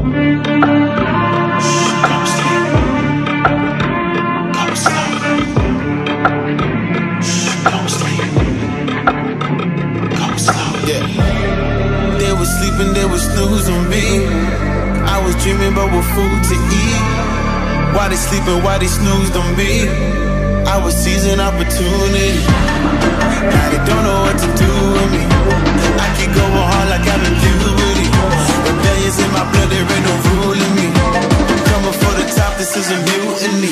Sleeping, they would snooze on me. I was dreaming about what food to eat. Why they sleeping, why they snoozed on me? I was seizing opportunity. Now they don't know what to do with me. I keep going hard like I'm in puberty. Rebellions in my blood, there ain't no ruling me. I'm coming for the top, this is a mutiny.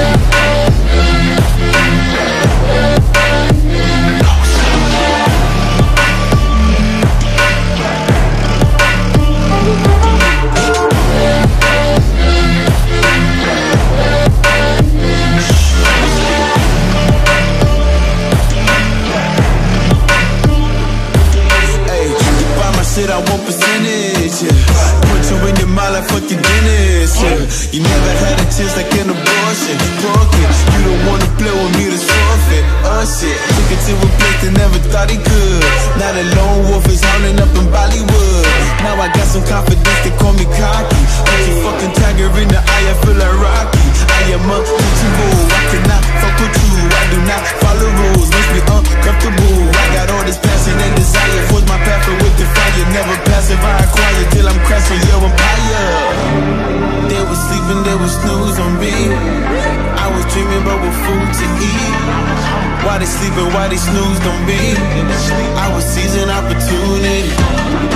I want percentage, yeah. Put you in your mind like fucking Dennis, yeah. You never had a chance like an abortion. Broken, you don't wanna play with me, that's forfeit. Shit, took it to a place that never thought he could. Now the lone wolf is howling up in Bollywood. Now I got some confidence, they call me cocky. Put your fucking tiger in the eye, I feel like Rocky. I am untouchable, I cannot fuck with you. I do not follow rules, makes me uncomfortable. I got all this passion and desire, force my path with the fire. Never passive, I acquire till I'm crashing your empire. They were sleeping, they would snooze on me. I was dreaming about what food to eat. Why they sleeping, why they snoozed on me? I was seizing opportunity.